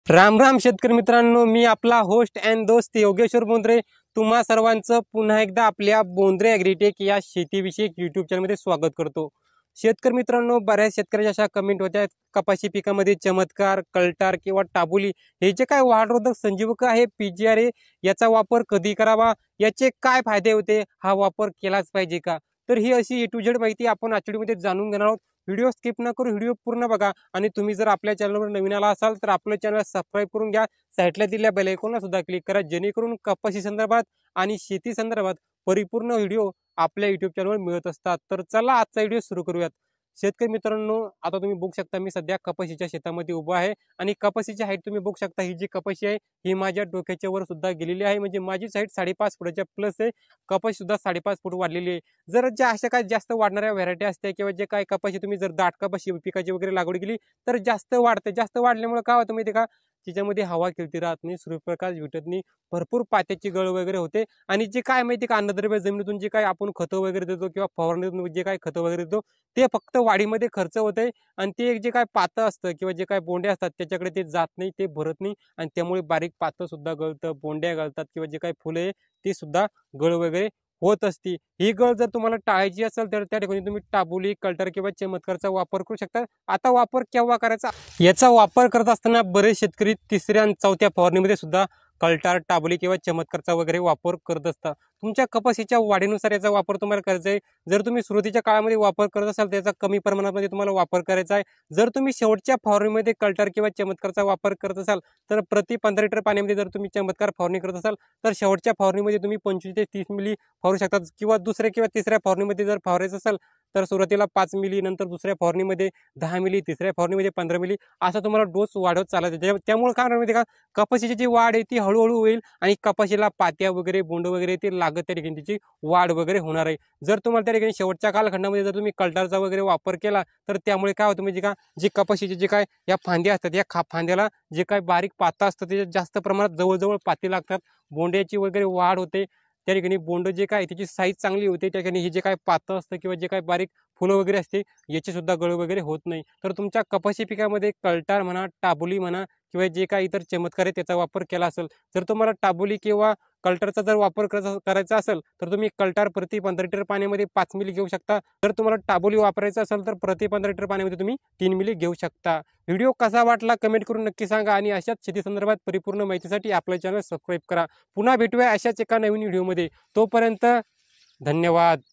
राम राम शेतकरी मित्रांनो, मी आपला होस्ट अँड दोस्त योगेश्वर बोंद्रे तुम्हा सर्वांचं पुन्हा एकदा आपल्या बोंद्रे ॲग्रीटेक या शेतीविषयक यूट्यूब चॅनलमध्ये स्वागत करतो। शेतकरी मित्रांनो, बऱ्याच शेतकऱ्याच्या अशा कमेंट होत्या, कपाशी पिकामध्ये चमत्कार, कल्टार किंवा टाबुली हे जे काय वाढरोधक संजीवक आहे पीजीआर याचा वापर कधी करावा, याचे काय फायदे होते, हा वापर केलाच पाहिजे का? तर ही अशी ए टू झेड माहिती आपण आजच्या व्हिडिओमध्ये जाणून घेणार आहोत। व्हिडिओ स्किप न करू व्हिडिओ पूर्ण बघा आणि तुम्ही जर आपल्या चॅनलवर नवीन आला असाल तर आपलं चॅनल सबस्क्राईब करून घ्या। साईडला दिलेल्या बेल आयकॉनला सुद्धा क्लिक करा, जेणेकरून कपाशी संदर्भात आणि शेती संदर्भात परिपूर्ण व्हिडिओ आपल्या युट्यूब चॅनलवर मिळत असतात। तर चला आजचा व्हिडिओ सुरू करूयात। शेतकरी मित्रांनो, आता तुम्ही बघू शकता मी सध्या कपाशीच्या शेतामध्ये उभा आहे आणि कपाशीची हाईट तुम्ही बघू शकता। ही जी कपाशी आहे ही माझ्या डोक्याच्या वर सुद्धा गेलेली आहे, म्हणजे माझी हाईट 5.5 फुटाच्या प्लस आहे, कपाशी सुद्धा 5.5 फूट वाढलेली आहे। जर ज्या अशा काही जास्त वाढणाऱ्या व्हरायटी असते किंवा जे काही कपाशी तुम्ही जर दाट कपाशी पिकाची वगैरे लागवड केली तर जास्त वाढते। जास्त वाढल्यामुळे काय होतं माहिती का, त्याच्यामध्ये हवा खेळती राहत नाही, सूर्यप्रकाश भेटत नाही, भरपूर पात्याची गळ वगैरे होते आणि जे काय माहिती का अन्नद्रव्य जमिनीतून जे काय आपण खतं वगैरे देतो किंवा फवारणीतून जे काय खतं वगैरे देतो ते फक्त वाढीमध्ये खर्च होते आणि ते जे काय पातं असतं किंवा जे काय बोंड्या असतात त्याच्याकडे ते जात नाही, ते भरत नाही आणि त्यामुळे बारीक पातं सुद्धा गळतं, बोंड्या गळतात किंवा जे काही फुलं आहे ती सुद्धा गळ वगैरे होत असती। ही गळ जर तुम्हाला टाळायची असेल तर त्या ठिकाणी तुम्ही टाबुली, कल्टर किंवा चमत्कारचा वापर करू शकता। आता वापर केव्हा करायचा, याचा वापर करत असताना बरेच शेतकरी तिसऱ्या आणि चौथ्या फवारणीमध्ये सुद्धा कल्टार, टाबुली किंवा चमत्कारचा वगैरे वापर करत असतात। तुमच्या कपाशीच्या वाढीनुसार याचा वापर तुम्हाला करायचा आहे। जर तुम्ही सुरुवातीच्या काळामध्ये वापर करत असाल तर याचा कमी प्रमाणामध्ये तुम्हाला वापर करायचा आहे। जर तुम्ही शेवटच्या फवारणीमध्ये कल्टार किंवा चमत्कारचा वापर करत असाल तर प्रति 15 लिटर पाण्यामध्ये जर तुम्ही चमत्कार फवारणी करत असाल तर शेवटच्या फवारणीमध्ये तुम्ही 25 ते 30 मिली फवारू शकतात किंवा दुसऱ्या किंवा तिसऱ्या फवारणीमध्ये जर फवारायचं असेल तर सुरुवातीला 5 मिली, नंतर दुसऱ्या फवारणीमध्ये 10 मिली, तिसऱ्या फवारणीमध्ये 15 मिली असा तुम्हाला डोस वाढवत चालायचा। त्यामुळे काय होणार माहिती का, कपाशीची जी वाढ आहे ती हळूहळू होईल आणि कपाशीला पात्या वगैरे बोंड वगैरे ते लागत त्या ठिकाणी त्याची वाढ वगैरे होणार आहे। जर तुम्हाला त्या ठिकाणी शेवटच्या कालखंडामध्ये जर तुम्ही कल्टारचा वगैरे वापर केला तर त्यामुळे काय होतं म्हणजे का, जी कपाशीची जे काय या फांद्या असतात या फांद्याला जे काय बारीक पातं असतं ते जास्त प्रमाणात जवळजवळ पाती लागतात, बोंड्याची वगैरे वाढ होते, त्या ठिकाणी बोंड जे काय त्याची साईज चांगली होते, त्या ठिकाणी हे जे काय पातं असतं किंवा जे काय बारीक फुलं वगैरे असते याची सुद्धा गळ वगैरे होत नाही। तर तुमच्या कपाशी पिकामध्ये कल्टार म्हणा, टाबुली म्हणा किंवा जे काही इतर चमत्कार आहे त्याचा वापर केला असेल, जर तुम्हाला टाबुली किंवा कल्टरचा जर वापर करायचा असेल तर तुम्ही कल्टार प्रति 15 लिटर पाण्यामध्ये 5 मिली घेऊ शकता। जर तुम्हाला टाबुली वापरायचा असेल तर प्रति 15 लिटर पाण्यामध्ये तुम्ही 3 मिली घेऊ शकता। व्हिडिओ कसा वाटला कमेंट करून नक्की सांगा आणि अशाच शेती संदर्भात परिपूर्ण माहितीसाठी आपलं चॅनल सबस्क्राईब करा। पुन्हा भेटूया अशाच एका नवीन व्हिडिओमध्ये, तोपर्यंत धन्यवाद।